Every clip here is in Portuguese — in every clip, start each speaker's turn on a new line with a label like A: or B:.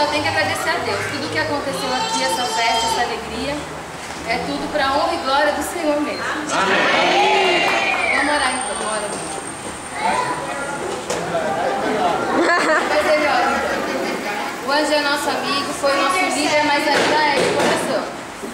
A: só tem que agradecer a Deus. Tudo que aconteceu aqui, essa festa, essa alegria, é tudo para a honra e glória do Senhor mesmo.
B: Amém.
A: Vamos orar então, bora. Mas ele ora então. O anjo é nosso amigo, foi nosso líder, mas ainda é de coração.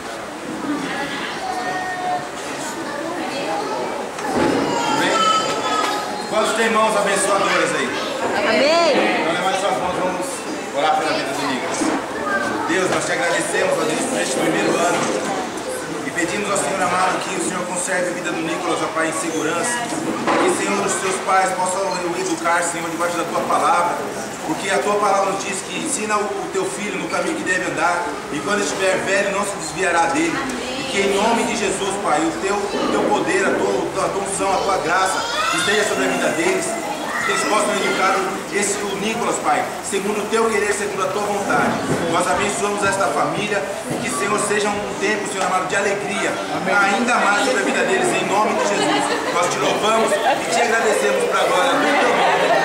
B: Quantos tem mãos abençoadoras aí?
C: Amém.
B: Então levante suas mãos, vamos orar pela vida do Nicolas. Deus, nós te agradecemos, ó Deus, por este primeiro ano. E pedimos ao Senhor amado que o Senhor conserve a vida do Nicolas, ó Pai, em segurança. Que, Senhor, os seus pais possam o educar, Senhor, debaixo da tua palavra. Porque a tua palavra nos diz que ensina o teu filho no caminho que deve andar. E quando estiver velho, não se desviará dele. E que em nome de Jesus, Pai, o teu poder, a tua unção, a tua graça esteja sobre a vida deles. Que eles possam educar o Nicolas, Pai, segundo o teu querer, segundo a tua vontade. Nós abençoamos esta família e que, Senhor, seja um tempo, Senhor amado, de alegria, ainda mais sobre a vida deles, em nome de Jesus. Nós te louvamos e te agradecemos para a glória do teu nome.